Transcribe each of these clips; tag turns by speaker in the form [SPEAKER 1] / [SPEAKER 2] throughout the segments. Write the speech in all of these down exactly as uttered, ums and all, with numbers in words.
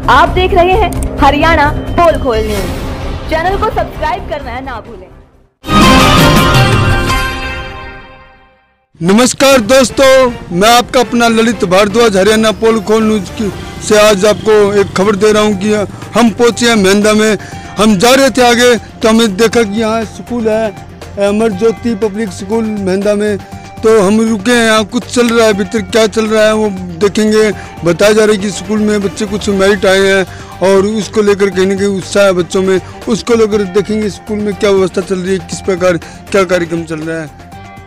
[SPEAKER 1] आप देख रहे हैं हरियाणा पोल खोल न्यूज। चैनल को सब्सक्राइब करना ना भूलें।
[SPEAKER 2] नमस्कार दोस्तों, मैं आपका अपना ललित भारद्वाज हरियाणा पोल खोल न्यूज की से आज आपको एक खबर दे रहा हूं कि हम पहुंचे हैं मेहंदा में। हम जा रहे थे आगे तो हमें देखा कि यहाँ स्कूल है अमर ज्योति पब्लिक स्कूल मेहंदा में। तो हम रुके हैं, यहाँ कुछ चल रहा है, भीतर क्या चल रहा है वो देखेंगे। बताया जा रहा है कि स्कूल में बच्चे कुछ मेरिट आए हैं और उसको लेकर कहीं ना कहीं उत्साह है बच्चों में। उसको लेकर देखेंगे स्कूल में क्या व्यवस्था चल रही है, किस प्रकार क्या कार्यक्रम चल रहा है।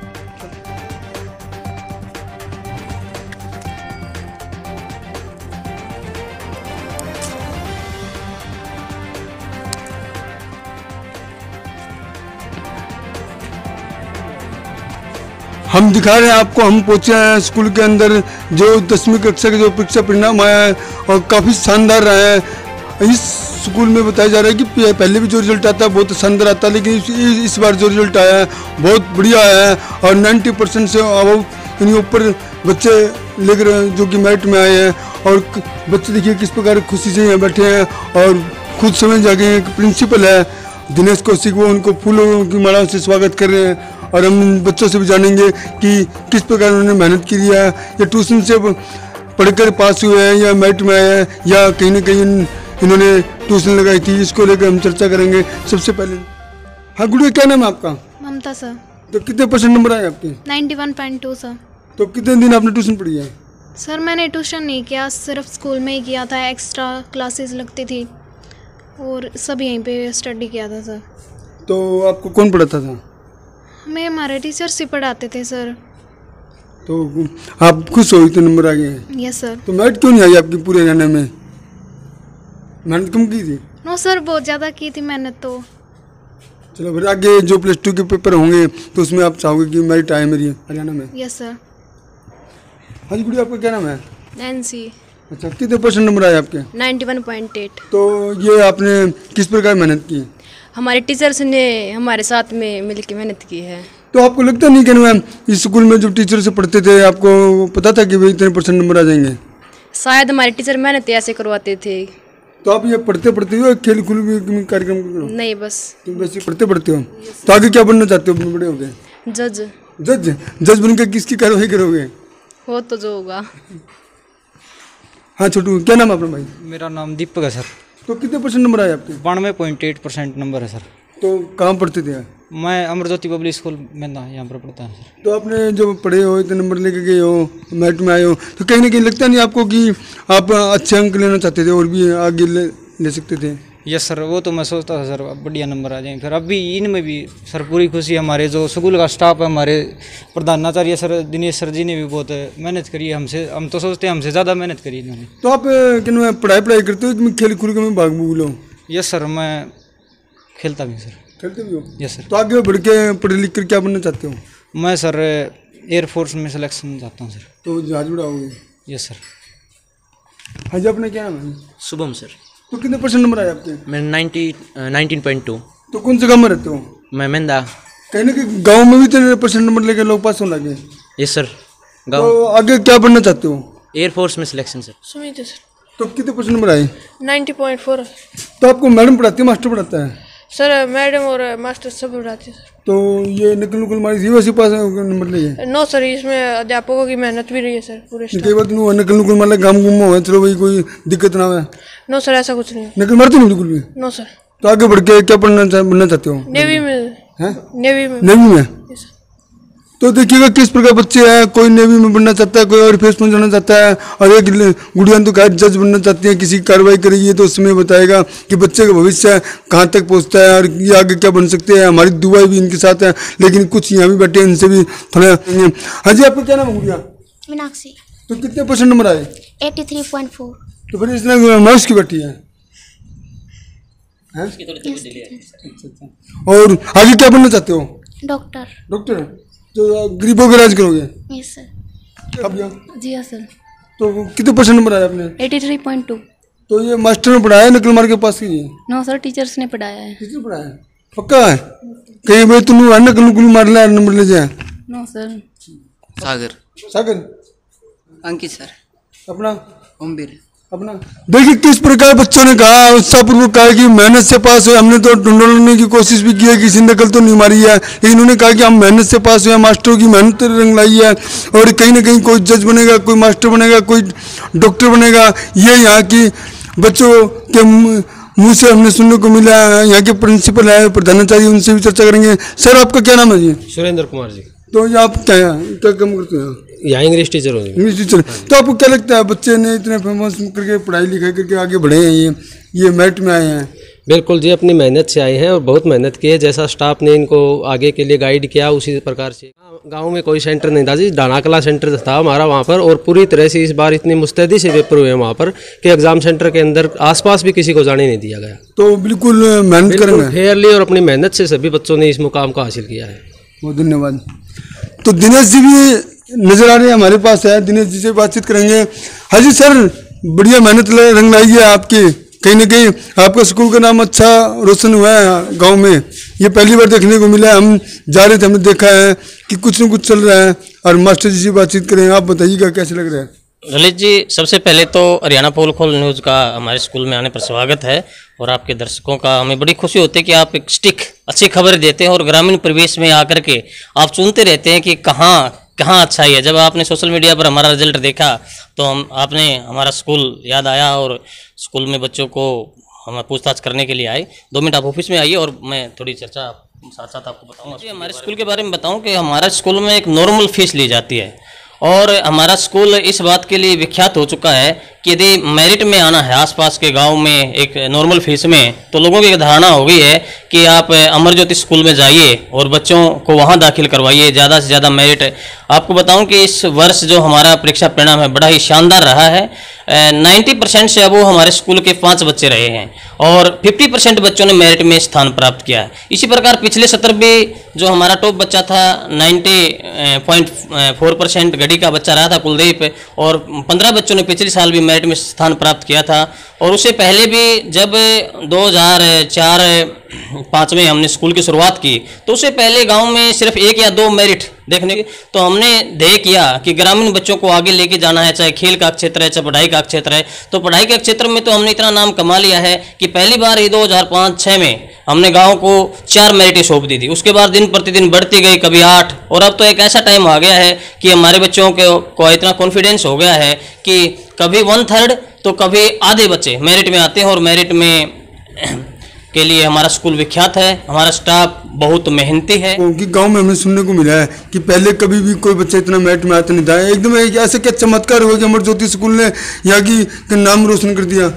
[SPEAKER 2] हम दिखा रहे हैं आपको, हम पहुंचे हैं स्कूल के अंदर। जो दसवीं कक्षा के जो परीक्षा परिणाम आया है और काफ़ी शानदार रहा है। इस स्कूल में बताया जा रहा है कि पहले भी जो रिजल्ट आता है बहुत शानदार आता है, लेकिन इस, इस बार जो रिजल्ट आया है बहुत बढ़िया आया है और नब्बे परसेंट से अब यानी ऊपर बच्चे लेकर जो कि मेरिट में आए हैं। और बच्चे देखिए किस प्रकार खुशी से यहाँ बैठे हैं और खुद समझ जाके एक प्रिंसिपल है दिनेश कौशिक, वो उनको फूलों की माला से स्वागत कर रहे हैं। और हम बच्चों से भी जानेंगे कि किस प्रकार उन्होंने मेहनत की है, या ट्यूशन से पढ़कर पास हुए हैं या मेरिट में आए हैं या कहीं ना कहीं इन्होंने ट्यूशन लगाई थी। इसको लेकर हम चर्चा करेंगे। सबसे पहले हाँ गुड़िया, क्या नाम है आपका?
[SPEAKER 3] ममता सर।
[SPEAKER 2] तो कितने परसेंट नंबर आए आपके?
[SPEAKER 3] इक्यानवे पॉइंट दो सर।
[SPEAKER 2] तो कितने दिन आपने ट्यूशन पढ़ी है?
[SPEAKER 3] सर मैंने ट्यूशन नहीं किया, सिर्फ स्कूल में ही किया था। एक्स्ट्रा क्लासेस लगती थी और सब यहीं पे स्टडी किया था सर।
[SPEAKER 2] तो आपको कौन पढ़ाता था?
[SPEAKER 3] हमें हमारे टीचर से पढ़ाते थे सर।
[SPEAKER 2] तो आप खुश हो इतने नंबर आ गए हैं?
[SPEAKER 3] Yes sir.
[SPEAKER 2] तो मेरिट क्यों नहीं आई आपकी पूरे हरियाणा में? मेहनत कम की थी?
[SPEAKER 3] नो सर, बहुत ज़्यादा की थी मेहनत तो।
[SPEAKER 2] चलो फिर आगे जो प्लस टू के पेपर होंगे तो उसमें आप चाहोगे कि मेरिट आए मेरी हरियाणा में?
[SPEAKER 3] Yes sir.
[SPEAKER 2] हाँ जी गुड़िया, आपका क्या नाम है?
[SPEAKER 3] नैन्सी।
[SPEAKER 2] अच्छा, कितने परसेंट नंबर आए आपके?
[SPEAKER 3] इक्यानवे पॉइंट आठ।
[SPEAKER 2] तो ये आपने किस प्रकार मेहनत की?
[SPEAKER 4] हमारे टीचर्स ने हमारे साथ में मिलकर मेहनत की है।
[SPEAKER 2] तो आपको लगता नहीं कि मैम इस स्कूल में जो टीचर से पढ़ते थे आपको पता था कि भाई इतने परसेंट नंबर आ जाएंगे?
[SPEAKER 4] शायद हमारे टीचर मेहनत ऐसे करवाते थे।
[SPEAKER 2] तो आप ये पढ़ते पढ़ते हो खेल खुल भी कार्यक्रम करो?
[SPEAKER 4] नहीं, बस
[SPEAKER 2] तुम वैसे पढ़ते पढ़ते हो। तो आगे क्या बनना चाहते हो बड़े हो गए?
[SPEAKER 4] जज।
[SPEAKER 2] जज जज बनकर किसकी कार्रवाई करोगे?
[SPEAKER 4] हो तो जो होगा।
[SPEAKER 2] हाँ छोटू, क्या नाम है अपना भाई?
[SPEAKER 5] मेरा नाम दीपक है सर।
[SPEAKER 2] तो कितने परसेंट नंबर आए आपके?
[SPEAKER 5] बानवे पॉइंट एट परसेंट नंबर है सर।
[SPEAKER 2] तो कहाँ पढ़ते थे?
[SPEAKER 5] मैं अमर ज्योति पब्लिक स्कूल मेहंदा यहाँ पर पढ़ता हूँ सर।
[SPEAKER 2] तो आपने जब पढ़े हो इतने नंबर लेके गए हो मेरिट में आए हो तो कहीं ना कहीं लगता नहीं आपको कि आप अच्छे अंक लेना चाहते थे और भी आगे ले, ले सकते थे?
[SPEAKER 5] यस सर, वो तो मैं सोचता था सर अब बढ़िया नंबर आ जाएंगे। फिर अभी इनमें भी सर पूरी खुशी है। हमारे जो स्कूल का स्टाफ है, हमारे प्रधानाचार्य सर दिनेश सर जी ने भी बहुत मेहनत करी है हमसे। हम तो सोचते हैं हमसे ज़्यादा मेहनत करी इन्होंने। तो
[SPEAKER 2] आप क्या पढ़ाई पढ़ाई करते हो कि खेल खुल के में भाग भूग लो?
[SPEAKER 5] यस सर, मैं खेलता भी सर।
[SPEAKER 2] खेलते भी हो?
[SPEAKER 5] Yes sir.
[SPEAKER 2] तो आगे बढ़ के पढ़ लिख कर क्या बनना चाहते हो?
[SPEAKER 5] मैं सर एयरफोर्स में सिलेक्शन चाहता हूँ सर।
[SPEAKER 2] तो जहाज उड़ाओगे?
[SPEAKER 5] Yes sir.
[SPEAKER 2] हाँ जी, अपना क्या नाम है?
[SPEAKER 6] शुभम सर।
[SPEAKER 2] तो कितने परसेंट नंबर आए आपके?
[SPEAKER 6] मैं नाइन्टी नाइनटीन पॉइंट टू।
[SPEAKER 2] तो कौन से गाँव में रहते हो?
[SPEAKER 6] मैं मेहंदा।
[SPEAKER 2] कहीं ना कहीं गाँव में भी इतने परसेंट नंबर लेके लोग पास होने लगे?
[SPEAKER 6] Yes sir. गाँव
[SPEAKER 2] तो आगे क्या बनना चाहते हो?
[SPEAKER 6] एयरफोर्स में सिलेक्शन सर।
[SPEAKER 3] सुमित सर।
[SPEAKER 2] तो कितने परसेंट नंबर आए?
[SPEAKER 3] नब्बे पॉइंट चार।
[SPEAKER 2] तो आपको मैडम पढ़ाती है मास्टर पढ़ाता है?
[SPEAKER 3] सर मैडम और मास्टर सब पढ़ाते हैं सर।
[SPEAKER 2] तो ये नकल नुकल मारी थी वैसे पास नंबर लिए?
[SPEAKER 3] नो सर, इसमें अध्यापकों की मेहनत भी रही है सर पूरे।
[SPEAKER 2] कई बार तुम नकल नुकल मार गाँव गुम हो चलो भाई कोई दिक्कत ना है?
[SPEAKER 3] नो सर, ऐसा कुछ नहीं।
[SPEAKER 2] नकल मारते नहीं बिल्कुल भी?
[SPEAKER 3] No sir.
[SPEAKER 2] तो आगे बढ़ के क्या पढ़ना चाह, बनना चाहते हो?
[SPEAKER 3] नेवी में है। नेवी में।
[SPEAKER 2] नेवी में? तो देखिएगा किस प्रकार बच्चे हैं, कोई नेवी में बनना चाहता है, कोई एयरफोर्स में जाना चाहता है और एक गुड़िया तो खैर जज बनना चाहती है। किसी कार्रवाई करेगी तो उसमें बताएगा कि बच्चे का भविष्य कहाँ तक पहुँचता है और ये आगे क्या बन सकते हैं। हमारी दुआएं भी इनके साथ है, लेकिन कुछ यहाँ भी बैठे हैं, इनसे भी थोड़ा। हाँ जी, आपका क्या नाम है गुड़िया?
[SPEAKER 7] मीनाक्षी।
[SPEAKER 2] तो कितने परसेंट नंबर आए?
[SPEAKER 7] तिरासी पॉइंट चार।
[SPEAKER 2] तो फिर इसने मार्क्स की बैठी है? और आगे क्या बनना चाहते हो?
[SPEAKER 7] डॉक्टर।
[SPEAKER 2] डॉक्टर? तो गरीबों का इलाज करोगे?
[SPEAKER 7] Yes sir.
[SPEAKER 2] अब
[SPEAKER 3] जी हाँ सर।
[SPEAKER 2] तो कितने परसेंट नंबर आए आपने?
[SPEAKER 3] तिरासी पॉइंट दो।
[SPEAKER 2] तो ये मास्टर ने पढ़ाया नकल मार के पास कीजिए?
[SPEAKER 3] नो सर, टीचर्स ने पढ़ाया है।
[SPEAKER 2] टीचर पढ़ाया है? पक्का है? कहीं भाई तुम नकल नुकल मार ले नंबर ले जाए?
[SPEAKER 3] No sir.
[SPEAKER 6] Sagar.
[SPEAKER 2] Sagar?
[SPEAKER 8] Ankit sir.
[SPEAKER 2] अपना?
[SPEAKER 8] ओमवीर।
[SPEAKER 2] अपना देखिए किस प्रकार बच्चों ने कहा, उत्साहपूर्वक कहा कि मेहनत से पास हुए। हमने तो ढूंढने की कोशिश भी की है, किसी नकल तो नहीं मारी है, लेकिन उन्होंने कहा कि हम मेहनत से पास हुए, मास्टरों की मेहनत रंग लाई है। और कहीं ना कहीं कोई जज बनेगा, कोई मास्टर बनेगा, कोई डॉक्टर बनेगा, ये यहाँ की बच्चों के मुँह से हमने सुनने को मिला है। यहाँ के प्रिंसिपल है, प्रधानाचार्य, उनसे भी चर्चा करेंगे। सर आपका क्या नाम है जी?
[SPEAKER 8] सुरेंद्र कुमार जी।
[SPEAKER 2] तो ये आप क्या क्या काम करते हैं?
[SPEAKER 8] यहाँ इंग्लिश टीचर हो।
[SPEAKER 2] English teacher. तो आपको क्या लगता है बच्चे ने इतने फेमस करके पढ़ाई लिखाई करके आगे बढ़े हैं, ये ये मेरिट में आए हैं?
[SPEAKER 8] बिल्कुल जी, अपनी मेहनत से आए हैं और बहुत मेहनत की है। जैसा स्टाफ ने इनको आगे के लिए गाइड किया उसी प्रकार से। गांव में कोई सेंटर नहीं था जी, डाना कला सेंटर था हमारा वहाँ पर, और पूरी तरह से इस बार इतनी मुस्तैदी से पेपर हुए वहाँ पर कि एग्जाम सेंटर के अंदर आसपास भी किसी को जाने नहीं दिया गया।
[SPEAKER 2] तो बिल्कुल मेहनत करेंगे
[SPEAKER 8] फेयरली, और अपनी मेहनत से सभी बच्चों ने इस मुकाम को हासिल किया है।
[SPEAKER 2] बहुत धन्यवाद। तो दिनेश जी भी नजर आ रहे हैं हमारे पास है, दिनेश जी से बातचीत करेंगे। हाँ जी सर, बढ़िया मेहनत रंग लाई है आपकी, कहीं ना कहीं आपका स्कूल का नाम अच्छा रोशन हुआ है गांव में, ये पहली बार देखने को मिला है। हम जा रहे थे, हमने देखा है कि कुछ न कुछ चल रहा है। और मास्टर जी से बातचीत करें, आप बताइएगा कैसे लग रहा है?
[SPEAKER 9] ललित जी, सबसे पहले तो हरियाणा पोल खोल न्यूज़ का हमारे स्कूल में आने पर स्वागत है, और आपके दर्शकों का हमें बड़ी खुशी होती है कि आप एक स्टिक अच्छी खबर देते हैं और ग्रामीण परिवेश में आकर के आप सुनते रहते हैं कि कहाँ कहाँ अच्छाई है। जब आपने सोशल मीडिया पर हमारा रिजल्ट देखा तो हम आपने हमारा स्कूल याद आया, और स्कूल में बच्चों को हम पूछताछ करने के लिए आए। दो मिनट आप ऑफिस में आइए और मैं थोड़ी चर्चा साथ साथ आपको बताऊँगा। हमारे स्कूल के बारे में बताऊँ कि हमारे स्कूल में एक नॉर्मल फीस ली जाती है, और हमारा स्कूल इस बात के लिए विख्यात हो चुका है कि यदि मेरिट में आना है आसपास के गांव में एक नॉर्मल फीस में, तो लोगों की धारणा हो गई है कि आप अमर ज्योति स्कूल में जाइए और बच्चों को वहां दाखिल करवाइए, ज़्यादा से ज़्यादा मेरिट। आपको बताऊं कि इस वर्ष जो हमारा परीक्षा परिणाम है बड़ा ही शानदार रहा है। नाइन्टी परसेंट से अब वो हमारे स्कूल के पाँच बच्चे रहे हैं, और फिफ्टी परसेंट बच्चों ने मेरिट में स्थान प्राप्त किया है। इसी प्रकार पिछले सत्र भी जो हमारा टॉप बच्चा था नाइन्टी पॉइंट फोर परसेंट घड़ी का बच्चा रहा था कुलदीप, और पंद्रह बच्चों ने पिछले साल भी मेरिट में स्थान प्राप्त किया था। और उससे पहले भी जब दो हज़ार चार पाँच में हमने स्कूल की शुरुआत की, तो उससे पहले गांव में सिर्फ एक या दो मेरिट देखने की, तो हमने ध्येय किया कि ग्रामीण बच्चों को आगे लेके जाना है, चाहे खेल का क्षेत्र है, चाहे पढ़ाई का क्षेत्र है। तो पढ़ाई के क्षेत्र में तो हमने इतना नाम कमा लिया है कि पहली बार ही दो हज़ार पाँच छः में हमने गांव को चार मेरिटें सौंप दी थी। उसके बाद दिन प्रतिदिन बढ़ती गई, कभी आठ, और अब तो एक ऐसा टाइम आ गया है कि हमारे बच्चों को, को इतना कॉन्फिडेंस हो गया है कि कभी वन थर्ड तो कभी आधे बच्चे मेरिट में आते हैं। और मेरिट में के लिए हमारा स्कूल विख्यात है, हमारा स्टाफ बहुत मेहनती है।
[SPEAKER 2] क्योंकि गांव में हमें सुनने को मिला है कि पहले कभी भी कोई बच्चा इतना मेरिट में आता नहीं था। एकदम ऐसे क्या चमत्कार हुआ कि अमर ज्योति स्कूल ने यहाँ की नाम रोशन कर दिया?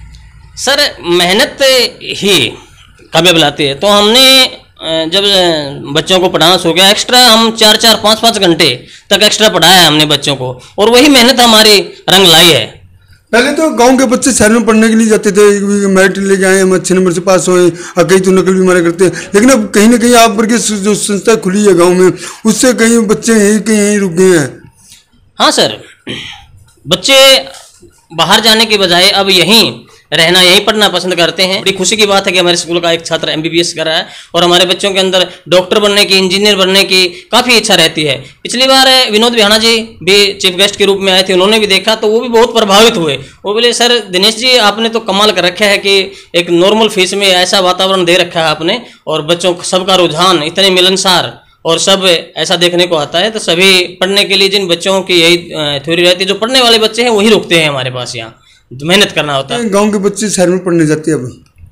[SPEAKER 9] सर, मेहनत ही कामयाब लाती है। तो हमने जब बच्चों को पढ़ाना शुरू किया, एक्स्ट्रा हम चार चार पाँच पाँच घंटे तक एक्स्ट्रा पढ़ाया है हमने बच्चों को, और वही मेहनत हमारी रंग लाई है।
[SPEAKER 2] पहले तो गांव के बच्चे शहर में पढ़ने के लिए जाते थे, मेरिट लेके आए, हम अच्छे नंबर से पास हुए, और कहीं तो नकल भी मारा करते हैं। लेकिन अब कहीं ना कहीं आप पर की जो संस्था खुली है गांव में, उससे कहीं बच्चे यहीं कहीं यहीं रुक गए हैं।
[SPEAKER 9] हाँ सर, बच्चे बाहर जाने के बजाय अब यहीं रहना, यहीं पढ़ना पसंद करते हैं। बड़ी खुशी की बात है कि हमारे स्कूल का एक छात्र एमबीबीएस कर रहा है, और हमारे बच्चों के अंदर डॉक्टर बनने की, इंजीनियर बनने की काफ़ी इच्छा रहती है। पिछली बार विनोद बिहाना जी भी चीफ गेस्ट के रूप में आए थे, उन्होंने भी देखा तो वो भी बहुत प्रभावित हुए। वो बोले, सर दिनेश जी आपने तो कमाल कर रखा है कि एक नॉर्मल फीस में ऐसा वातावरण दे रखा है आपने, और बच्चों सबका रुझान इतने मिलनसार और सब ऐसा देखने को आता है। तो सभी पढ़ने के लिए, जिन बच्चों की यही थ्योरी रहती है, जो पढ़ने वाले बच्चे हैं वही रुकते हैं हमारे पास, यहाँ मेहनत करना होता है।
[SPEAKER 2] गांव के बच्चे शहर में पढ़ने जाते हैं अब?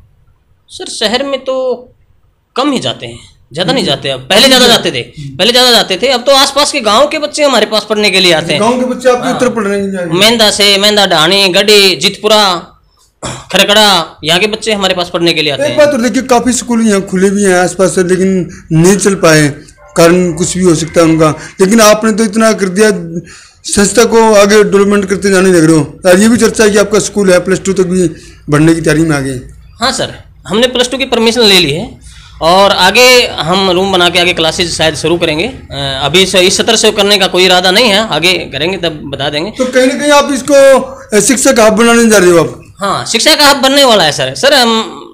[SPEAKER 9] सर शहर में तो कम ही जाते हैं, ज़्यादा नहीं जाते। अब पहले ज़्यादा जाते थे, पहले ज़्यादा जाते थे, अब तो आसपास के गांव के बच्चे हमारे पास पढ़ने के लिए आते हैं।
[SPEAKER 2] गांव के बच्चे आपके उत्तर पढ़ने के लिए?
[SPEAKER 9] मेंदा से, मेंदा ढाणी, गढ़ी, जितपुरा, खरकड़ा, यहाँ के बच्चे हमारे पास पढ़ने के लिए आते हैं।
[SPEAKER 2] एक बात और देखिए, काफ़ी स्कूल यहाँ खुले भी हैं आसपास, लेकिन नहीं चल पाए, कारण कुछ भी हो सकता है उनका। लेकिन आपने तो इतना कर दिया, संस्था को आगे डेवलपमेंट करते जाने लग रहे हो। और ये भी चर्चा है कि आपका स्कूल है प्लस टू तक भी बढ़ने की तैयारी में आ गए।
[SPEAKER 9] हाँ सर, हमने प्लस टू की परमिशन ले ली है, और आगे हम रूम बना के आगे क्लासेज शायद शुरू करेंगे। अभी से इस सत्र से करने का कोई इरादा नहीं है, आगे करेंगे तब बता देंगे।
[SPEAKER 2] तो कहीं ना कहीं आप इसको शिक्षा का हब बनाने जा रहे हो आप?
[SPEAKER 9] हाँ, शिक्षा का हब बनने वाला है सर। सर हम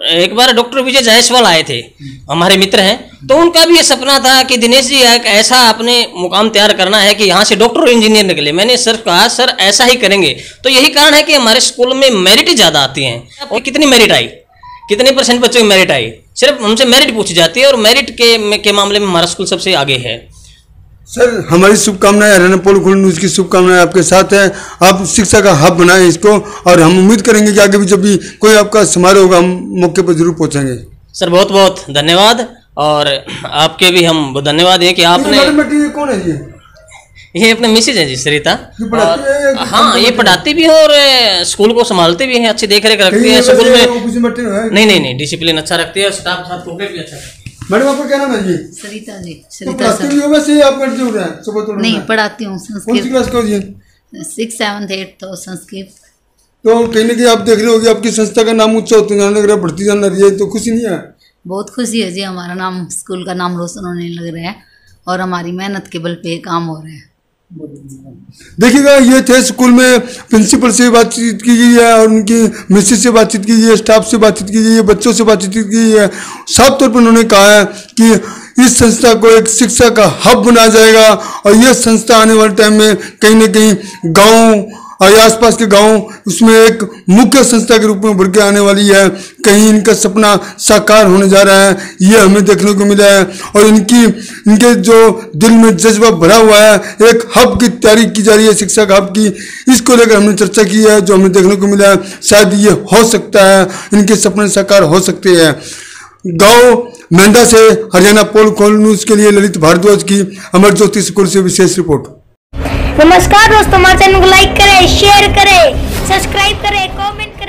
[SPEAKER 9] एक बार डॉक्टर विजय जायसवाल आए थे, हमारे मित्र हैं, तो उनका भी ये सपना था कि दिनेश जी एक ऐसा अपने मुकाम तैयार करना है कि यहाँ से डॉक्टर और इंजीनियर निकले। मैंने सर कहा सर ऐसा ही करेंगे। तो यही कारण है कि हमारे स्कूल में मेरिट ज़्यादा आती हैं। और कितनी मेरिट आई, कितने परसेंट बच्चों की मेरिट आई, सिर्फ हमसे मेरिट पूछी जाती है और मेरिट के के मामले में हमारा स्कूल सबसे आगे है।
[SPEAKER 2] सर हमारी शुभकामनाएं, हरियाणा पोल खोल न्यूज़ की शुभकामनाएं आपके साथ है। आप शिक्षा का हब बनाएं इसको, और हम उम्मीद करेंगे कि आगे भी जब भी कोई आपका समारोह होगा हम मौके पर जरूर पहुंचेंगे। सर
[SPEAKER 9] बहुत बहुत धन्यवाद, और आपके भी हम धन्यवाद है कि आपने।
[SPEAKER 2] ये कौन है ये?
[SPEAKER 9] ये अपने मिसेज है जी सरिता।
[SPEAKER 2] और
[SPEAKER 9] हाँ ये पढ़ाती भी है और स्कूल को संभालते भी हैं, अच्छी देख रेख रखती है स्कूल में। नहीं नहीं नहीं डिसिप्लिन अच्छा रखती है, स्टाफ साथ कोऑपरेट भी अच्छा करती है। मैडम आपका क्या नाम है जी?
[SPEAKER 10] सरिता जी।
[SPEAKER 2] सरिता सर। तो वैसे आप करते हो रहे हैं सुबह तो?
[SPEAKER 10] नहीं पढ़ाती हूँ संस्कृत।
[SPEAKER 2] कौन सी क्लास को जी?
[SPEAKER 10] सिक्स सेवन्थ एट तो संस्कृत।
[SPEAKER 2] तो कहीं ना कहीं आप देख रहे होगे आपकी संस्था का नाम ऊंचा होते जाने लग रहा है, बढ़ती जाने लग रही है, तो खुशी नहीं है?
[SPEAKER 10] बहुत खुशी है जी, हमारा नाम स्कूल का नाम रोशन होने लग रहा है और हमारी मेहनत के बल पे काम हो रहा है।
[SPEAKER 2] देखिएगा ये थे स्कूल में प्रिंसिपल से बातचीत की गई है और उनकी मिसेज से बातचीत की गई है, स्टाफ से बातचीत की गई है, बच्चों से बातचीत की गई है। साफ तौर पर उन्होंने कहा है कि इस संस्था को एक शिक्षा का हब बनाया जाएगा और यह संस्था आने वाले टाइम में कहीं ना कहीं गाँव और आसपास के गांव उसमें एक मुख्य संस्था के रूप में उभर के आने वाली है। कहीं इनका सपना साकार होने जा रहा है, ये हमें देखने को मिला है। और इनकी इनके जो दिल में जज्बा भरा हुआ है, एक हब की तैयारी की जा रही है, शिक्षा का हब की, इसको लेकर हमने चर्चा की है। जो हमें देखने को मिला है शायद ये हो सकता है, इनके सपने साकार हो सकते हैं। गाँव मेंढा से हरियाणा पोल खोल न्यूज़ के लिए ललित भारद्वाज की अमर ज्योति स्कूल से विशेष रिपोर्ट।
[SPEAKER 11] नमस्कार दोस्तों, हमारे चैनल को लाइक करें, शेयर करें, सब्सक्राइब करें, कमेंट